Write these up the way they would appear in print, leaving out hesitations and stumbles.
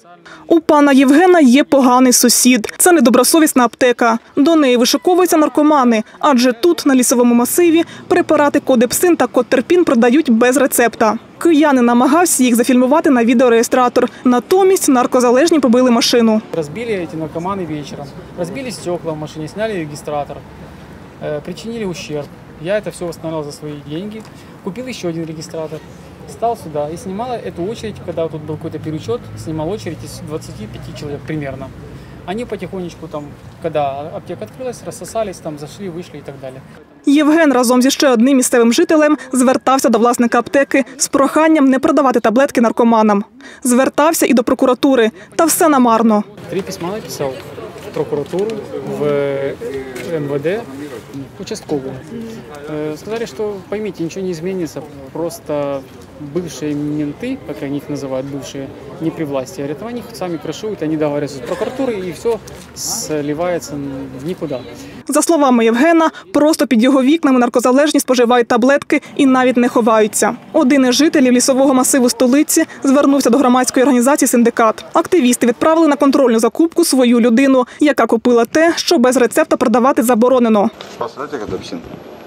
У пана Євгена є поганий сусід. Це недобросовісна аптека. До неї вишуковуються наркомани, адже тут, на лісовому масиві, препарати Кодепсин та Коттерпін продають без рецепта. Киянин намагався їх зафільмувати на відеореєстратор. Натомість наркозалежні побили машину. Разбили эти наркоманы вечером, разбили стекла в машине, сняли регистратор, причинили ущерб. Я это все восстанавливал за свои деньги, купил еще один регистратор, стал сюда и снимал эту очередь, когда тут был какой-то переучет, снимал очередь из 25 человек примерно. Они потихонечку там, когда аптека открылась, рассосались, там зашли, вышли и так далее. Євген разом зі ще одним місцевим жителем звертався до власника аптеки з проханням не продавати таблетки наркоманам. Звертався і до прокуратури, та все намарно. 3 письма написал в прокуратуру, в МВД, участковую. Сказали, что, поймите, ничего не изменится, просто бывшие менты, как они их называют, бывшие, не при власти, говорят, они их сами крышуют, они договариваются с прокуратурой, и все сливается в никуда. За словами Євгена, просто під його вікнами наркозалежні споживають таблетки і навіть не ховаються. Один із жителів лісового масиву столиці звернувся до громадської організації «Синдикат». Активісти відправили на контрольну закупку свою людину, яка купила те, що без рецепта продавати заборонено. Знаєте, Кодепсин?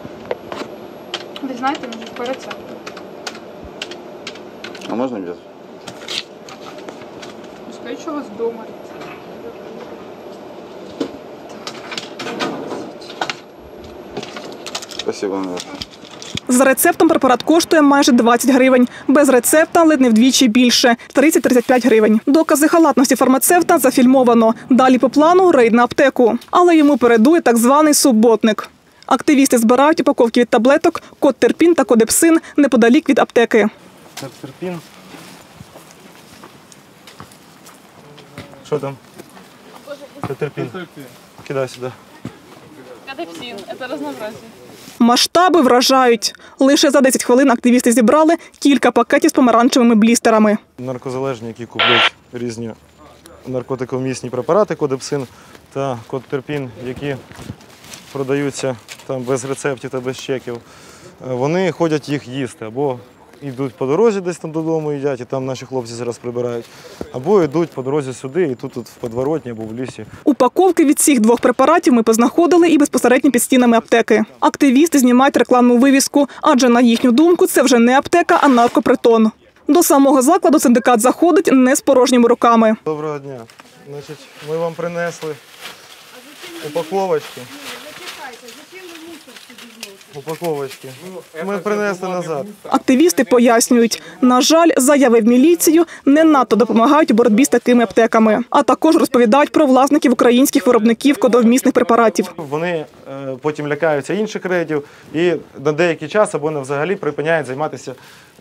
Ви знаєте, мені по рецепту. А можна без? Скажіть, що у вас вдома. Спасибо, наверное. За рецептом препарат коштує майже 20 гривень. Без рецепта ледь не вдвічі більше – 30-35 гривень. Докази халатності фармацевта зафільмовано. Далі по плану – рейд на аптеку. Але йому передує так званий суботник. Активісти збирають упаковки від таблеток Коттерпін та Кодепсин неподалік від аптеки. Коттерпін. Що там? Коттерпін. Кидай сюди. Кодепсин – це разнообразие. Масштаби вражають. Лише за 10 хвилин активісти зібрали кілька пакетів з помаранчевими блістерами. Наркозалежні, які купують різні наркотикомісні препарати, Кодепсин та Коттерпін, які продаються там без рецептів та без чеків, вони ходять їх їсти. Або йдуть по дорозі десь там додому їдять, і там наші хлопці зараз прибирають. Або йдуть по дорозі сюди, і тут в подворотні або в лісі. Упаковки від цих двох препаратів ми познаходили і безпосередньо під стінами аптеки. Активісти знімають рекламну вивіску, адже, на їхню думку, це вже не аптека, а наркопритон. До самого закладу «Синдикат» заходить не з порожніми руками. Доброго дня. Значить, ми вам принесли упаковочки. Упаковочки. Ми принесли назад. Активісти пояснюють, на жаль, заяви в міліцію не надто допомагають у боротьбі з такими аптеками. А також розповідають про власників українських виробників кодовмісних препаратів. Вони потім лякаються інших рейдів і на деякий час або взагалі припиняють займатися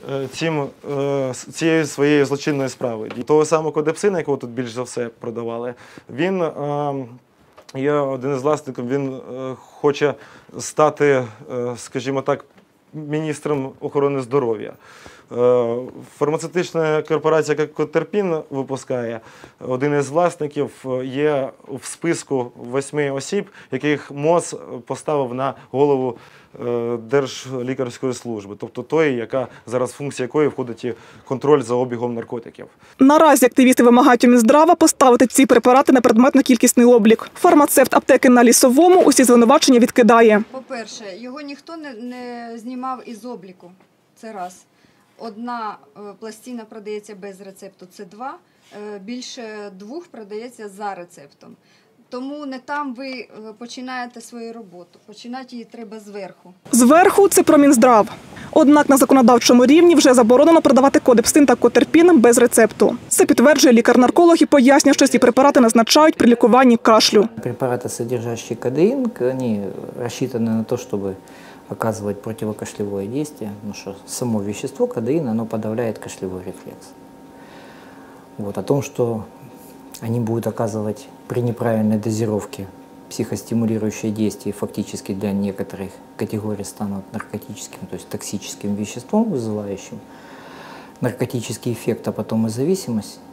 цією своєю злочинною справою. Того самого Кодепсина, якого тут більш за все продавали, він є один із власників, він хоче стати, скажімо так, міністром охорони здоров'я. Фармацевтична корпорація, яка Коттерпін випускає, один із власників є в списку 8 осіб, яких МОЗ поставив на голову Держлікарської служби, тобто тої, яка зараз функція якої входить і контроль за обігом наркотиків. Наразі активісти вимагають у Мінздрава поставити ці препарати на предметно-кількісний облік. Фармацевт аптеки на Лісовому усі звинувачення відкидає. По-перше, його ніхто не знімав із обліку, це раз. Одна пластина продається без рецепту, це 2, більше 2 продається за рецептом. Тому не там ви починаєте свою роботу, починати її треба зверху. Зверху – це про Мінздрав. Однак на законодавчому рівні вже заборонено продавати Кодепсин та Коттерпін без рецепту. Це підтверджує лікар-нарколог і пояснює, що ці препарати назначають при лікуванні кашлю. Препараты, содержащие кодеин, они рассчитаны на то, чтобы оказывать противокашлевое действие, потому что само вещество кодеин, оно подавляет кашлевой рефлекс. Вот, о том, что они будут оказывать при неправильной дозировке психостимулирующее действие, фактически для некоторых категорий станут наркотическим, то есть токсическим веществом, вызывающим наркотический эффект, а потом и зависимость.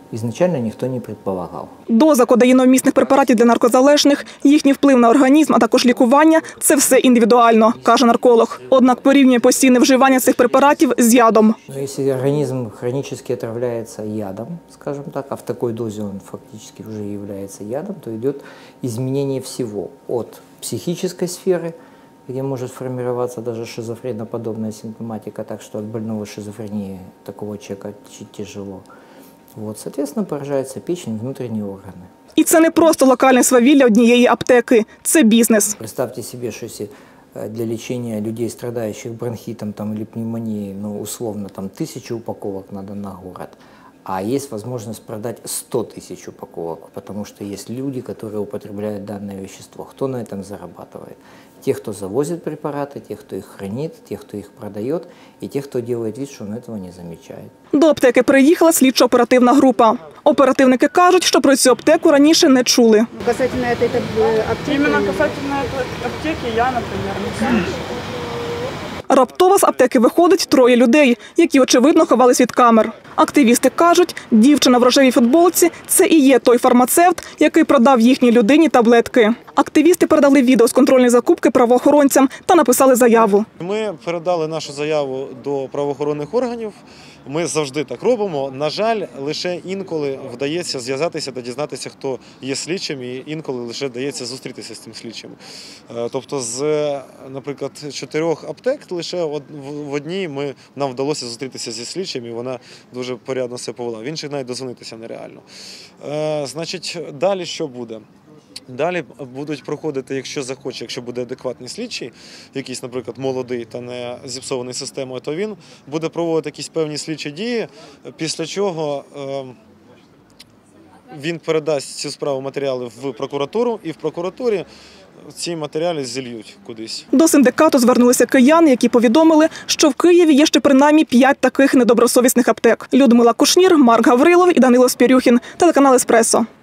изначально никто не предполагал. Доза кодеїновмісних препаратів для наркозалежних, їхній вплив на організм, а також лікування – це все індивідуально, каже нарколог. Однак порівнює постійне вживання цих препаратів з ядом. Но если организм хронически отравляется ядом, скажем так, а в такой дозе он фактически уже является ядом, то идет изменение всего от психической сферы, где может формироваться даже шизофреноподобная симптоматика, так что от больного шизофрении такого человека тяжело. Вот, соответственно, поражается печень, внутренние органы. І це не просто локальне свавілля однієї аптеки, це бізнес. Представьте себе, что если для лечения людей, страдающих бронхитом там, или пневмонией, ну, условно, там, 1000 упаковок надо на город, а есть возможность продать 100 тысяч упаковок, потому что есть люди, которые употребляют данное вещество. Кто на этом зарабатывает? Те, кто завозит препараты, те, кто их хранит, те, кто их продает, и те, кто делает вид, что он этого не замечает. До аптеки приїхала слідчо-оперативна група. Оперативники кажуть, що про цю аптеку раніше не чули. Касательно этой аптеки? Именно касательно этой аптеки я, например, не знаю. Раптово з аптеки виходить 3 людей, які, очевидно, ховались від камер. Активісти кажуть, дівчина в рожевій футболці – це і є той фармацевт, який продав їхній людині таблетки. Активісти передали відео з контрольної закупки правоохоронцям та написали заяву. Ми передали нашу заяву до правоохоронних органів. Ми завжди так робимо. На жаль, лише інколи вдається зв'язатися та дізнатися, хто є слідчим, і інколи лише вдається зустрітися з цим слідчим. Тобто з, наприклад, 4 аптек лише в одній нам вдалося зустрітися зі слідчим, і вона дуже порядно себе повела. В інших навіть дозвонитися нереально. Значить, далі що буде? Далі будуть проходити, якщо захоче, якщо буде адекватний слідчий, якийсь, наприклад, молодий та не зіпсований системою, то він буде проводити якісь певні слідчі дії, після чого він передасть цю справу, матеріали в прокуратуру, і в прокуратурі ці матеріали зільють кудись. До синдикату звернулися кияни, які повідомили, що в Києві є ще принаймні 5 таких недобросовісних аптек. Людмила Кушнір, Марк Гаврилов і Данило Спірюхін. Телеканал «Еспресо».